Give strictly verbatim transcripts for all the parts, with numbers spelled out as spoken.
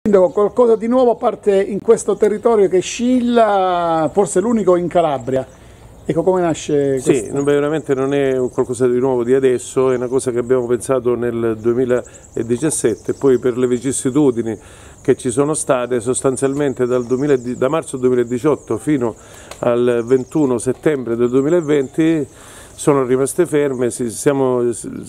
Sindaco, qualcosa di nuovo a parte in questo territorio che Scilla, forse l'unico in Calabria. Ecco, come nasce questo? Sì, veramente non è qualcosa di nuovo di adesso, è una cosa che abbiamo pensato nel duemiladiciassette, poi per le vicissitudini che ci sono state sostanzialmente dal duemila, da marzo duemiladiciotto fino al ventuno settembre del duemilaventi sono rimaste ferme, siamo,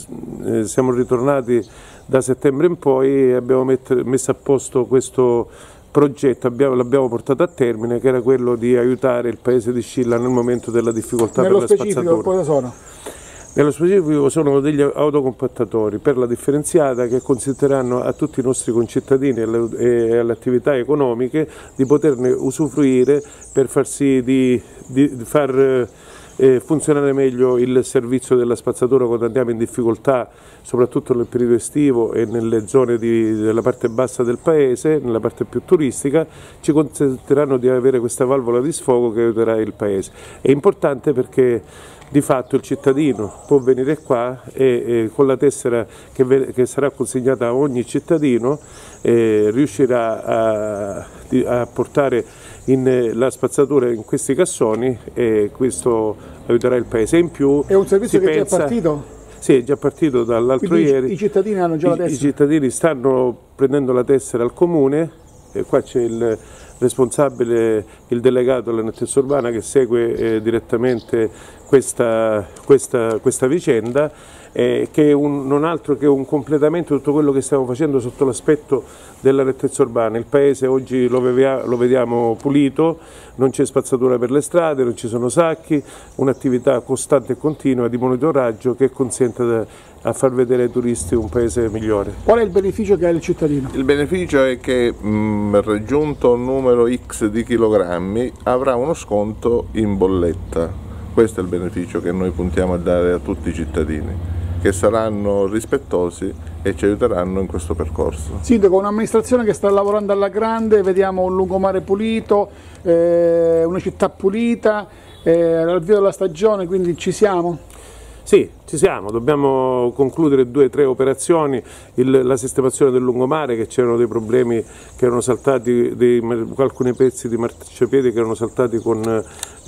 siamo ritornati da settembre in poi e abbiamo messo a posto questo progetto, l'abbiamo portato a termine, che era quello di aiutare il paese di Scilla nel momento della difficoltà per la spazzatura. Nello specifico cosa sono? Nello specifico sono degli autocompattatori per la differenziata che consentiranno a tutti i nostri concittadini e alle attività economiche di poterne usufruire per far sì di, di far eh, funzionare meglio il servizio della spazzatura quando andiamo in difficoltà, soprattutto nel periodo estivo e nelle zone di, della parte bassa del paese, nella parte più turistica, ci consentiranno di avere questa valvola di sfogo che aiuterà il paese. È importante perché di fatto il cittadino può venire qua e, e con la tessera che, che sarà consegnata a ogni cittadino eh, riuscirà a, a portare in, la spazzatura in questi cassoni e questo aiuterà il paese. In più, è un servizio che pensa, è già partito? Sì, è già partito dall'altro ieri. I cittadini hanno già la tessera? I, I cittadini stanno prendendo la tessera al comune, e qua c'è il responsabile, il delegato della nettezza urbana che segue eh, direttamente questa, questa, questa vicenda, eh, che è un, non altro che un completamento di tutto quello che stiamo facendo sotto l'aspetto della nettezza urbana. Il paese oggi lo, vevia, lo vediamo pulito, non c'è spazzatura per le strade, non ci sono sacchi, un'attività costante e continua di monitoraggio che consente da, a far vedere ai turisti un paese migliore. Qual è il beneficio che ha il cittadino? Il beneficio è che mh, raggiunto un numero X di chilogrammi avrà uno sconto in bolletta. Questo è il beneficio che noi puntiamo a dare a tutti i cittadini, che saranno rispettosi e ci aiuteranno in questo percorso. Sindaco, un'amministrazione che sta lavorando alla grande, vediamo un lungomare pulito, eh, una città pulita, eh, all'avvio della stagione, quindi ci siamo? Sì, ci siamo, dobbiamo concludere due o tre operazioni, il, la sistemazione del lungomare, che c'erano dei problemi che erano saltati, dei, alcuni pezzi di marciapiede che erano saltati con,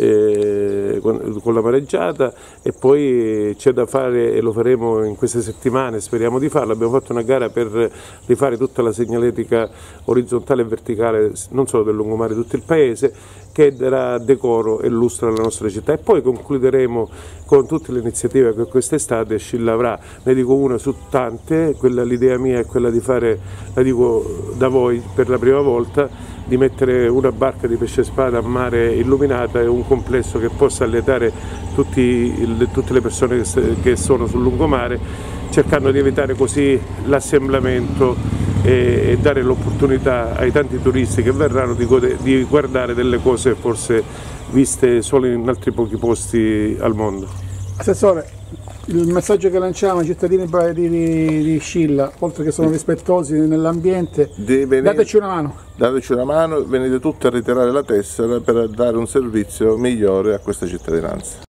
eh, con, con la mareggiata, e poi c'è da fare, e lo faremo in queste settimane, speriamo di farlo, abbiamo fatto una gara per rifare tutta la segnaletica orizzontale e verticale, non solo del lungomare, tutto il paese, che darà decoro e lustro alla nostra città, e poi concluderemo con tutte le iniziative che quest'estate Scilla avrà. Ne dico una su tante, l'idea mia è quella di fare, la dico da voi per la prima volta, di mettere una barca di pesce spada a mare illuminata e un complesso che possa allietare tutti, il, tutte le persone che, che sono sul lungomare, cercando di evitare così l'assemblamento e, e dare l'opportunità ai tanti turisti che verranno di, di guardare delle cose forse viste solo in altri pochi posti al mondo. Assessore, il messaggio che lanciamo ai cittadini di, di, di Scilla, oltre che sono rispettosi nell'ambiente, dateci una mano. Dateci una mano, venite tutti a ritirare la tessera per dare un servizio migliore a questa cittadinanza.